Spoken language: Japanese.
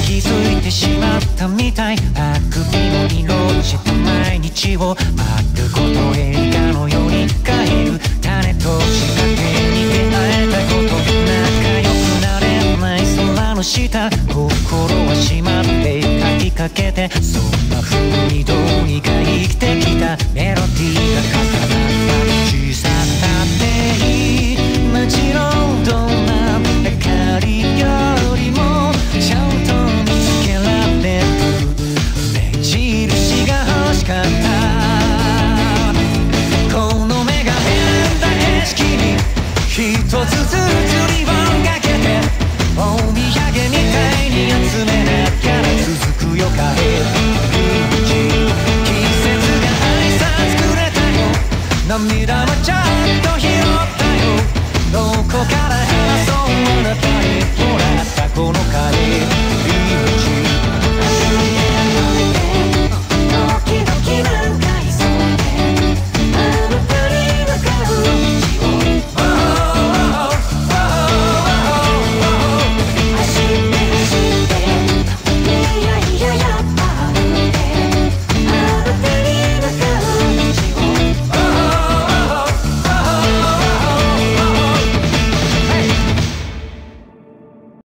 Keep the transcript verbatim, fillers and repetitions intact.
気づいてしまったみたい。あくびの色した毎日を丸ごと映画のように変える。種と仕掛けに出会えたこと、仲良くなれない空の下、心は閉まって書きかけて、そんな風にどうにか生きてきたメロディー